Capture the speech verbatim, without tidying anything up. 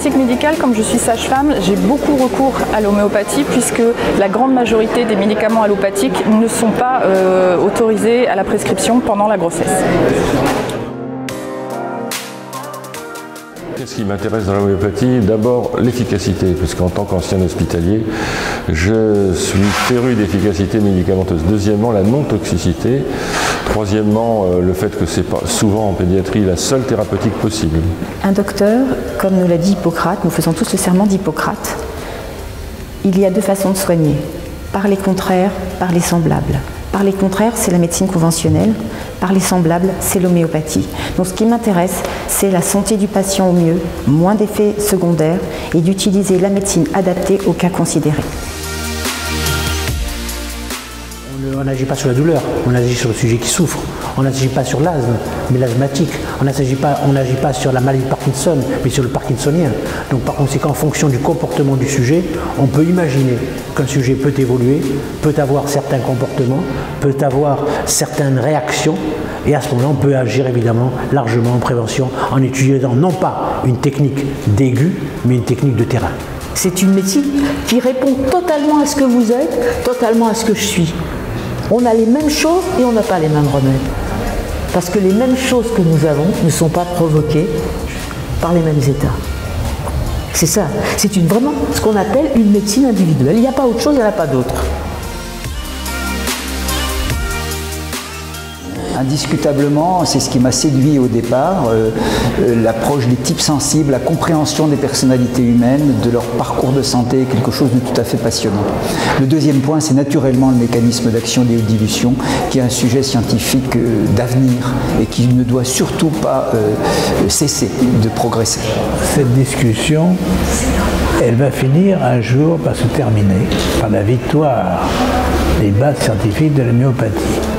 pratique médicale, comme je suis sage-femme, j'ai beaucoup recours à l'homéopathie puisque la grande majorité des médicaments allopathiques ne sont pas euh, autorisés à la prescription pendant la grossesse. Qu'est-ce qui m'intéresse dans l'homéopathie? D'abord l'efficacité, parce qu'en tant qu'ancien hospitalier, je suis féru d'efficacité médicamenteuse. Deuxièmement, la non-toxicité. Troisièmement, le fait que c'est pas souvent en pédiatrie la seule thérapeutique possible. Un docteur, comme nous l'a dit Hippocrate, nous faisons tous le serment d'Hippocrate, il y a deux façons de soigner, par les contraires, par les semblables. Par les contraires, c'est la médecine conventionnelle. Par les semblables, c'est l'homéopathie. Donc ce qui m'intéresse, c'est la santé du patient au mieux, moins d'effets secondaires et d'utiliser la médecine adaptée au cas considéré. On n'agit pas sur la douleur, on agit sur le sujet qui souffre. On n'agit pas sur l'asthme, mais l'asthmatique. On n'agit pas, on n'agit pas sur la maladie de Parkinson, mais sur le parkinsonien. Donc par conséquent, en fonction du comportement du sujet, on peut imaginer qu'un sujet peut évoluer, peut avoir certains comportements, peut avoir certaines réactions, et à ce moment-là, on peut agir évidemment largement en prévention en utilisant non pas une technique d'aigu, mais une technique de terrain. C'est une médecine qui répond totalement à ce que vous êtes, totalement à ce que je suis. On a les mêmes choses et on n'a pas les mêmes remèdes. Parce que les mêmes choses que nous avons ne sont pas provoquées par les mêmes états. C'est ça, c'est une, vraiment ce qu'on appelle une médecine individuelle. Il n'y a pas autre chose, il n'y en a pas d'autre. Indiscutablement, c'est ce qui m'a séduit au départ, euh, euh, l'approche des types sensibles, la compréhension des personnalités humaines, de leur parcours de santé, quelque chose de tout à fait passionnant. Le deuxième point, c'est naturellement le mécanisme d'action des dilutions, qui est un sujet scientifique euh, d'avenir et qui ne doit surtout pas euh, cesser de progresser. Cette discussion, elle va finir un jour par se terminer par la victoire des bases scientifiques de l'homéopathie.